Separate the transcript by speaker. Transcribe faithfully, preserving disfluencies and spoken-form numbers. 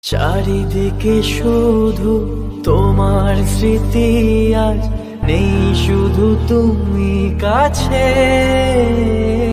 Speaker 1: চারিদিকে শুধু তোমার স্মৃতি, আজ নেই শুধু তুমি কাছে।